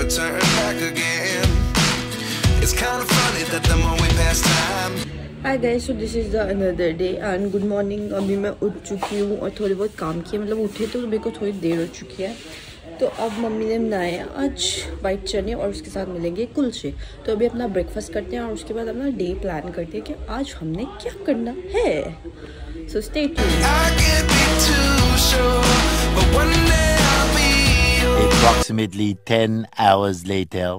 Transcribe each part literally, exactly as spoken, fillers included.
turn back again. It's kind of funny that the more we pass time. Hi guys, so this is the another day and good morning. अभी मैं उठ चुकी हूँ और थोड़ी बहुत काम किया, मतलब उठे तो मेरे को थोड़ी देर हो चुकी है। तो अब मम्मी ने बनाए हैं आज वाइट चने और उसके साथ मिलेंगे कुलचे। तो अभी अपना ब्रेकफास्ट करते हैं और उसके बाद अपना डे प्लान करते हैं कि आज हमने क्या करना है। So stay Approximately ten hours later.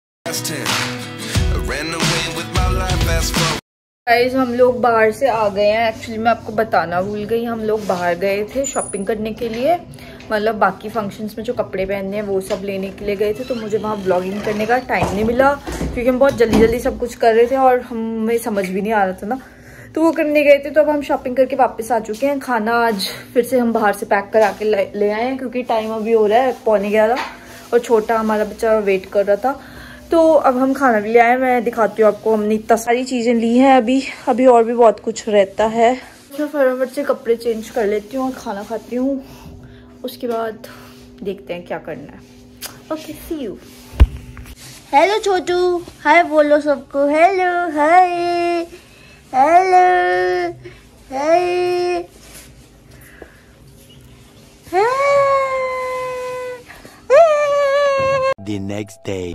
Guys हम लोग बाहर से आ गए हैं। एक्चुअली मैं आपको बताना भूल गई, हम लोग बाहर गए थे शॉपिंग करने के लिए, मतलब बाकी फंक्शंस में जो कपड़े पहनने हैं वो सब लेने के लिए गए थे। तो मुझे वहाँ व्लॉगिंग करने का टाइम नहीं मिला क्योंकि हम बहुत जल्दी जल्दी सब कुछ कर रहे थे और हमें समझ भी नहीं आ रहा था ना, तो वो करने गए थे। तो अब हम शॉपिंग करके वापस आ चुके हैं। खाना आज फिर से हम बाहर से पैक करा के ले आए हैं क्योंकि टाइम अभी हो रहा है पौने ग्यारह और छोटा हमारा बच्चा वेट कर रहा था। तो अब हम खाना भी ले आए, मैं दिखाती हूँ आपको। हमने इतना सारी चीज़ें ली हैं, अभी अभी और भी बहुत कुछ रहता है। मैं फटाफट से कपड़े चेंज कर लेती हूँ और खाना खाती हूँ, उसके बाद देखते हैं क्या करना है। Okay see you. Hello Chhotu, hi बोलो सबको। Hello hi hello hi The next day.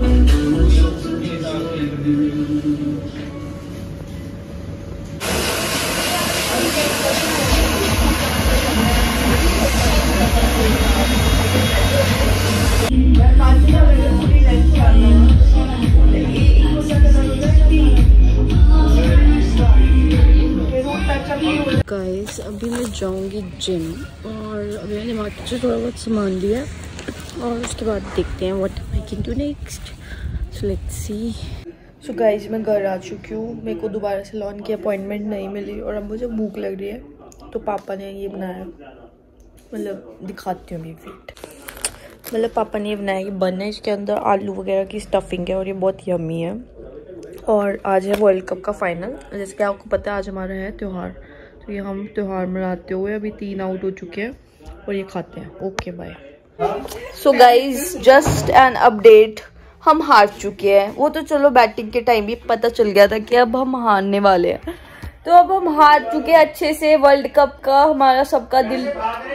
Guys अभी मैं जाऊंगी जिम और अभी मैंने मार्केट से थोड़ा बहुत सामान लिया है और उसके बाद देखते हैं what I can do next. So let's see. So guys मैं घर आ चुकी हूँ। मेरे को दोबारा से लॉन की अपॉइंटमेंट नहीं मिली और अब मुझे भूख लग रही है, तो पापा ने ये बनाया, मतलब दिखाती हूँ ये फीट। मतलब पापा ने ये बनाया कि बन है, इसके अंदर आलू वगैरह की स्टफिंग है और ये बहुत यम्मी है। और आज है वर्ल्ड कप का फाइनल, जैसे कि आपको पता है आज हमारा है त्यौहार, तो ये हम त्यौहार मनाते हुए अभी तीन आउट हो चुके हैं और ये खाते हैं। Okay bye. So guys just an update, हम हार चुके हैं। वो तो चलो बैटिंग के टाइम भी पता चल गया था कि अब हम हारने वाले हैं, तो अब हम हार चुके हैं अच्छे से। वर्ल्ड कप का हमारा सबका दिल,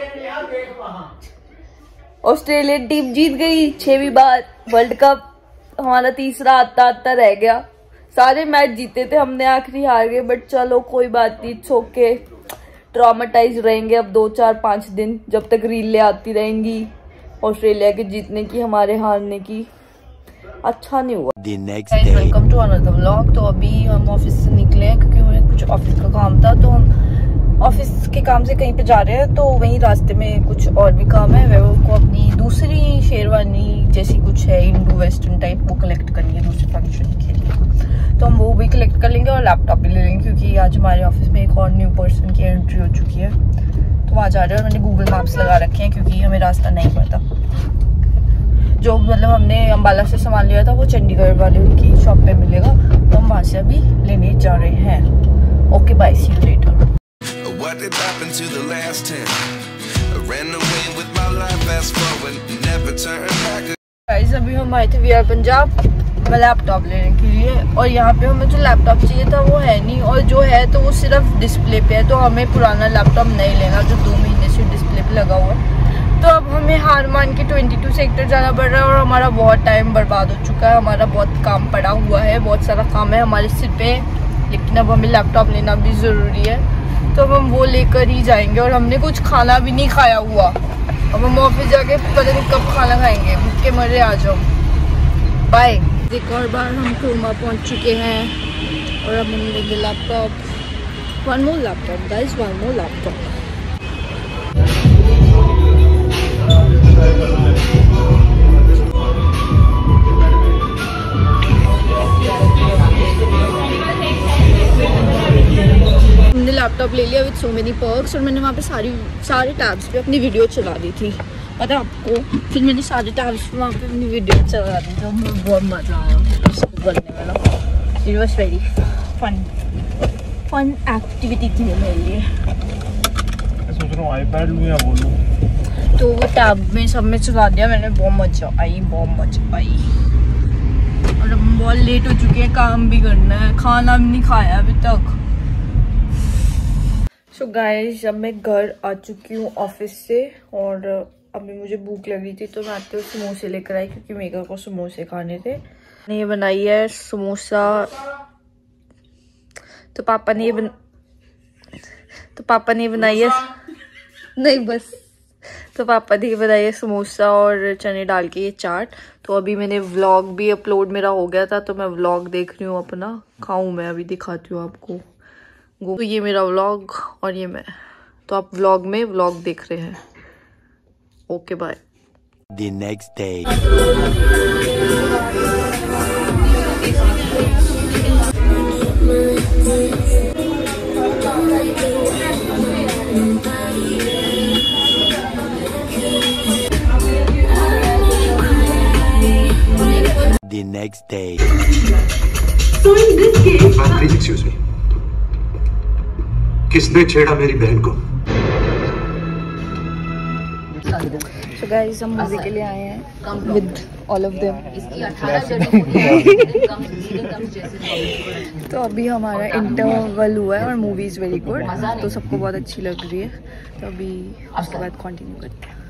ऑस्ट्रेलियन टीम जीत गई छवीं बार वर्ल्ड कप। हमारा तीसरा आता आता रह गया। सारे मैच जीते थे हमने, आखिरी हार गए, बट चलो कोई बात नहीं, इट्स ओके। ट्रॉमेटाइज रहेंगे अब दो चार पाँच दिन, जब तक रीलें आती रहेंगी ऑस्ट्रेलिया के जीतने की, हमारे हारने की। अच्छा नहीं हुआ। Welcome to another vlog. तो अभी हम ऑफिस से निकले हैं क्योंकि हमें कुछ ऑफिस का काम था, तो हम ऑफिस के काम से कहीं पे जा रहे हैं। तो वहीं रास्ते में कुछ और भी काम है, वो को अपनी दूसरी शेरवानी जैसी कुछ है इंडो वेस्टर्न टाइप, वो कलेक्ट करनी है दूसरे फंक्शन के लिए। तो हम वो भी कलेक्ट कर लेंगे और लैपटॉप भी ले लेंगे क्योंकि आज हमारे ऑफिस में एक और न्यू पर्सन की एंट्री हो चुकी है, तो वहाँ जा रहे हैं। उन्होंने गूगल मैप्स लगा रखे हैं क्योंकि हमें रास्ता नहीं पता। जो मतलब हमने अम्बाला से सामान लिया था वो चंडीगढ़ वाले उनकी शॉप पे मिलेगा, तो हम वहाँ से अभी लेने जा रहे हैं। Okay bye, see you later. Guys अभी हम आए थे वी आर पंजाब लैपटॉप लेने के लिए और यहाँ पे हमें जो लैपटॉप चाहिए था वो है नहीं, और जो है तो वो सिर्फ डिस्प्ले पे है। तो हमें पुराना लैपटॉप नहीं लेना जो दो महीने से डिस्प्ले पे लगा हुआ है। तो अब हमें हार मान के बाईस सेक्टर जाना पड़ रहा है और हमारा बहुत टाइम बर्बाद हो चुका है। हमारा बहुत काम पड़ा हुआ है, बहुत सारा काम है हमारे सिर पे, लेकिन अब हमें लैपटॉप लेना भी ज़रूरी है, तो अब हम वो लेकर ही जाएंगे। और हमने कुछ खाना भी नहीं खाया हुआ, अब हम ऑफिस जाके पता नहीं कब खाना खाएंगे, भूख के मरे आ जाओ। बाय। एक और बार हम क्रोमा पहुंच चुके हैं और अब हम लेंगे laptop. One more laptop guys, one more laptop. हमने लैपटॉप ले लिया विद सो मेनी पर्क्स और मैंने वहाँ पे सारी सारे टैब्स पे अपनी वीडियो चला दी थी, पता है आपको। फिर मैंने सारे टैब्स पे वहाँ पे अपनी वीडियो चला दी थी, मुझे बहुत मजा आया उसको करने वाला। It was very fun fun activity थी मेरे लिए। सोच रहा हूँ आईपैड लूँ या बोलूँ। तो वो टैब में सब में चला दिया मैंने, बहुत मजा आई, बहुत मजा आई। और हम बहुत लेट हो चुके हैं, काम भी करना है, खाना भी नहीं खाया अभी तक। सो so गाइस, अब मैं घर आ चुकी हूँ ऑफिस से और अभी मुझे भूख लगी थी तो मैं आते हुए समोसे लेकर आई क्योंकि मेघा को समोसे खाने थे। ये बनाई है समोसा, तो पापा ने ये बन तो पापा ने बनाई है नहीं बस तो पापा ने बनाई है समोसा और चने डाल के ये चाट। तो अभी मैंने व्लॉग भी अपलोड मेरा हो गया था, तो मैं व्लॉग देख रही हूँ अपना, खाऊं मैं अभी दिखाती हूँ आपको। तो ये मेरा व्लॉग और ये मैं, तो आप व्लॉग में व्लॉग देख रहे हैं। Okay bye. The next day. The next day. So in this case, please excuse me. किसने छेड़ा मेरी बहन को? So guys, हम मूवी के लिए आए हैं with all of them. तो अभी हमारा इंटरवल हुआ है और मूवी इज़ वेरी गुड, तो सबको बहुत अच्छी लग रही है। तो अभी उसके बाद कंटिन्यू करते हैं।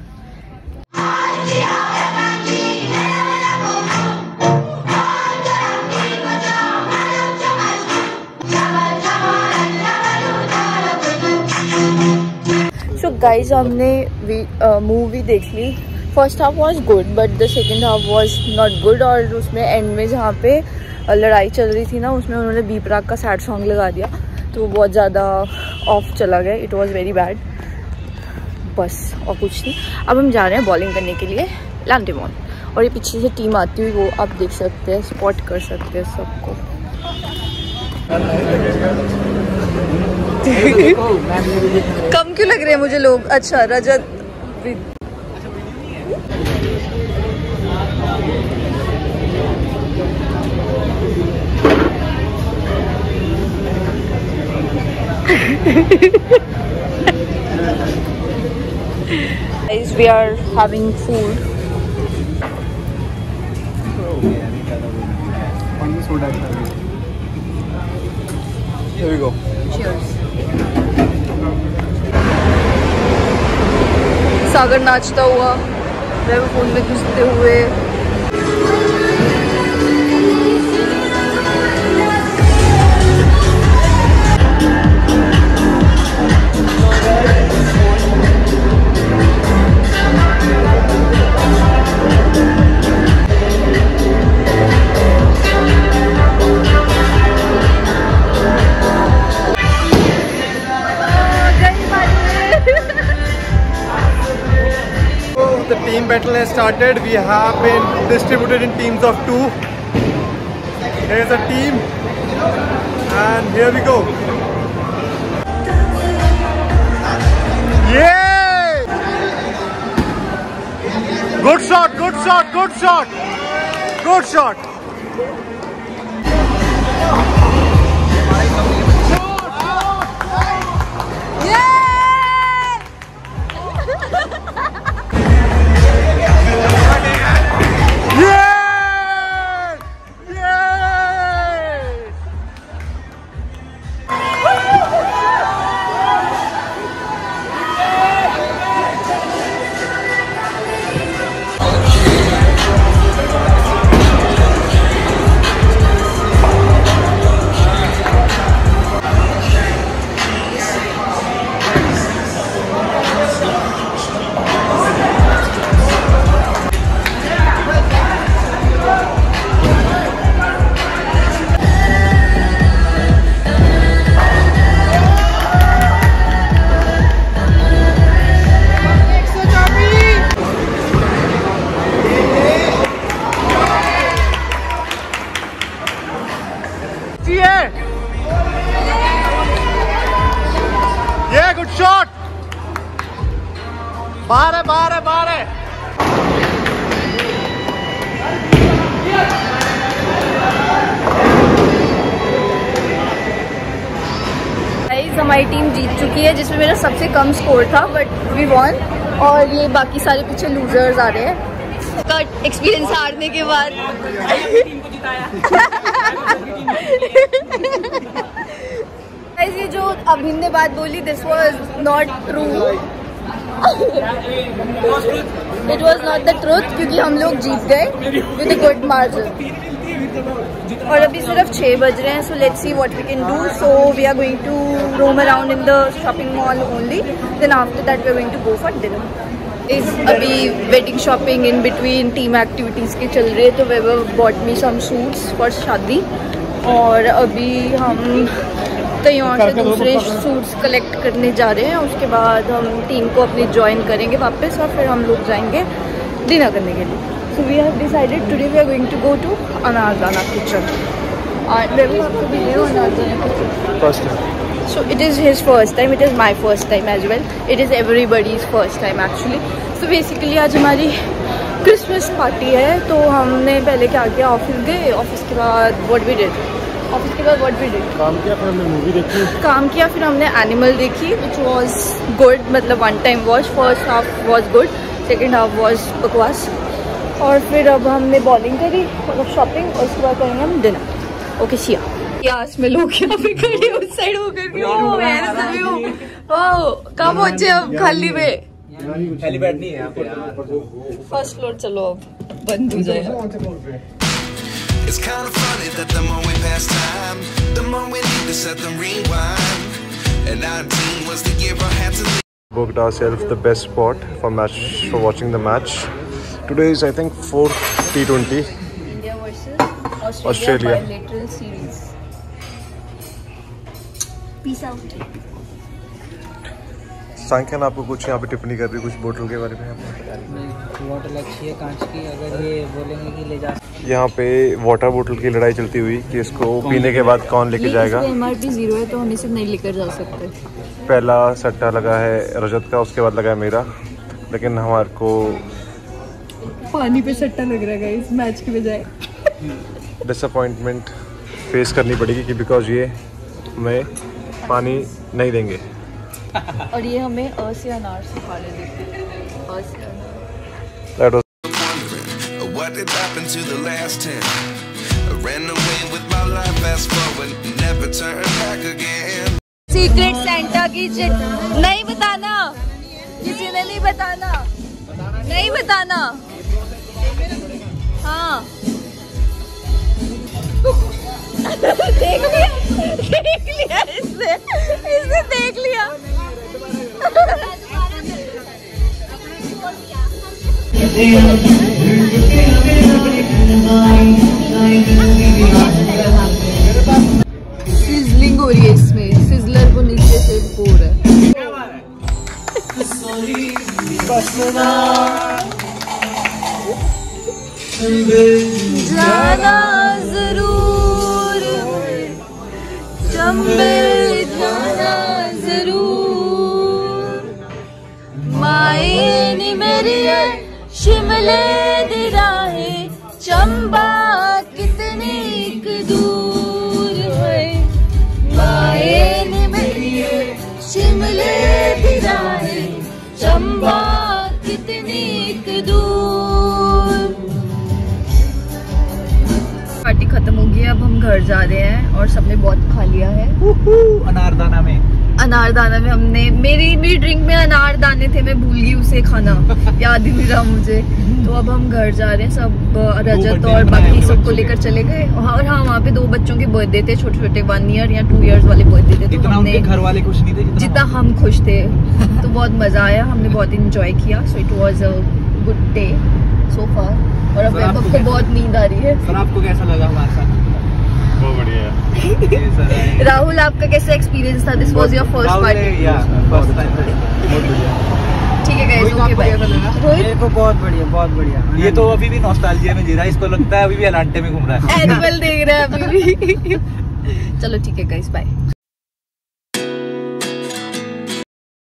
सो गाइज, हमने मूवी देख ली। First half was good but the second half was not good. और उसमें एंड में जहाँ पे लड़ाई चल रही थी ना, उसमें उन्होंने बी प्राक का सैड सॉन्ग लगा दिया, तो वो बहुत ज़्यादा ऑफ चला गया। इट वाज वेरी बैड, बस और कुछ नहीं। अब हम जा रहे हैं बॉलिंग करने के लिए लांटेमॉन, और ये पीछे से टीम आती हुई वो आप देख सकते हैं, स्पॉट कर सकते हैं सबको। कम क्यों लग रहे हैं मुझे लोग? अच्छा रजत Guys, we are having food. Here we go. Cheers. सागर नाचता हुआ, मैं फोन में घुसते हुए। The team battle has started. We have been distributed in teams of two. Here's a team and here we go. Yeah! Good shot, good shot, good shot. Good shot. Yeah, good shot. बाहर है, बाहर है, बाहर है। हमारी team जीत चुकी है, जिसमें मेरा सबसे कम स्कोर था, बट वी वॉन। और ये बाकी सारे पीछे लूजर्स आ रहे हैं। का एक्सपीरियंस हारने के बाद ये जो अभिन ने बात बोली, this was not true, it was not the truth, क्योंकि हम लोग जीत गए विद अ गुड मार्जिन। और अभी सिर्फ छः बज रहे हैं, so let's see what we can do. So we are going to roam around in the shopping mall only, then after that we are going to go for dinner. इस अभी wedding shopping in between team activities की चल रही है, तो वे bought me some suits for shaadi. और अभी हम कहीं और से दूसरे सूट्स कलेक्ट करने जा रहे हैं, उसके बाद हम टीम को अपनी ज्वाइन करेंगे वापस और फिर हम लोग जाएंगे डिनर करने के लिए। So we have decided today we are going to go to Anardana kitchen. So it is his first time, it is my first time as well, it is everybody's first time actually. So basically आज हमारी Christmas party है, तो हमने पहले क्या किया, office गए, office के बाद व्हाट वी डिड ऑफिस के बाद व्हाट वी डिड काम किया, फिर हमने मूवी देखी काम किया फिर हमने एनिमल देखी, विच वॉज गुड, मतलब one time watch. First half was good, second half was बकवास। और फिर अब हमने बॉलिंग करी और शॉपिंग, और उसके बाद करेंगे हम डिनर। ओके सिया यास में लोग यहाँ पे खड़े उस साइड होकर के, oh where is the view, oh कहाँ पहुंचे अब खाली में, हेलीपैड नहीं है यहाँ पे। फर्स्ट फ्लोर चलो अब बंद हो जाएगा। It's kind of funny that the more we pass time, the more we need to set the rewind. And nineteen was the year I had to leave. Booked ourselves the best spot for match for watching the match. Today is I think fourth T twenty. India versus Australia, Australia. bilateral series. Peace out. सांख्यन आपको कुछ यहाँ पे टिप्पणी कर रही, कुछ बोतल के बारे में आपको पता नहीं? बोतल अच्छी है कांच की, अगर ये बोलेंगे कि ले जा। यहाँ पे वाटर बोतल की लड़ाई चलती हुई कि इसको पीने के बाद कौन लेके जाएगा। एमआरपी जीरो है, तो हम इसे नहीं लेकर जा सकते। पहला सट्टा लगा है रजत का, उसके बाद लगा है मेरा, लेकिन हमारे को पानी पे सट्टा लग रहा है इस मैच के बजाय। डिसअपॉइंटमेंट फेस करनी पड़ेगी कि बिकॉज ये हमें पानी नहीं देंगे और ये हमें अ से अनार से खाने देते हैं। अ से अनार। That was Wondering what did happen to the last ten. I ran away with my life, fast forward, never turn back again. Secret Santa की चिट नहीं बताना, किसी ने नहीं बताना, नहीं बताना। हाँ देख लिया, देख लिया इसने, इसने देख लिया। सिजलिंग हो रही है इसमें, सिजलर को नीचे से हो रहा है। जाना जरूर चंबे, जाना जरूर माए नी मेरी शिमले दी राहें, चंबा कितनी दूर है, माए नी मेरी शिमले दी राहें, चंबा कितनी दूर। पार्टी खत्म हो गई, अब हम घर जा रहे हैं और सबने बहुत खा लिया है। अनारदाना में अनारदाना में हमने मेरी मेरी ड्रिंक में अनारदाने थे, मैं भूल गई उसे खाना, याद ही नहीं रहा मुझे। तो अब हम घर जा रहे हैं, सब रजत और बाकी सबको लेकर चले गए। और हाँ, वहाँ पे दो बच्चों के बर्थडे थे, छोटे छोटे वन ईयर या टू इयर्स वाले बर्थडे थे। तो हमने घर वाले खुश नहीं थे जितना हम खुश थे। तो बहुत मजा आया, हमने बहुत इंजॉय किया। So it was a good day so far. और अब आपको बहुत नींद आ रही है। सर आपको कैसा लगा हमारे साथ? बहुत बढ़िया है। राहुल आपका कैसा एक्सपीरियंस था? This was your first party? ठीक है गाइस, ओके बाय। ये तो बहुत बढ़िया, बहुत बढ़िया। ये तो अभी भी नॉस्टैल्जिया में जी रहा है, इसको लगता है अभी भी अलांटे में घूम रहा है, एनिमल देख रहा है अभी भी। चलो ठीक है गाइस, बाय।